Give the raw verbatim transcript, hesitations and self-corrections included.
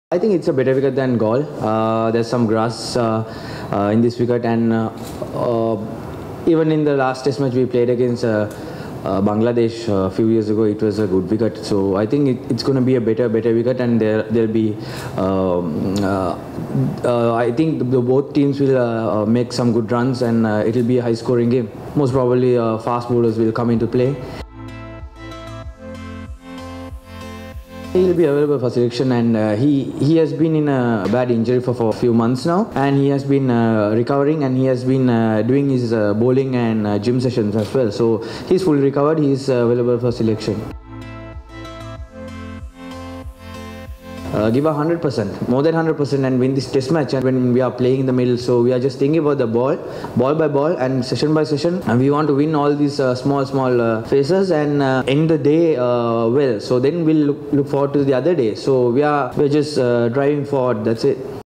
I think it's a better wicket than Gaul. Uh, there's some grass uh, uh, in this wicket, and uh, uh, even in the last test match we played against uh, uh, Bangladesh uh, a few years ago, it was a good wicket. So I think it, it's going to be a better, better wicket, and there there'll be. Um, uh, uh, I think the, the both teams will uh, uh, make some good runs, and uh, it'll be a high-scoring game. Most probably, uh, fast bowlers will come into play. He'll be available for selection, and uh, he he has been in a bad injury for, for a few months now, and he has been uh, recovering, and he has been uh, doing his uh, bowling and uh, gym sessions as well. So he's fully recovered. He's uh, available for selection. Uh, give a hundred percent, more than hundred percent, and win this test match. And when we are playing in the middle, so we are just thinking about the ball, ball by ball, and session by session, and we want to win all these uh, small, small uh, phases and uh, end the day uh, well. So then we'll look, look forward to the other day. So we are we're just uh, driving forward. That's it.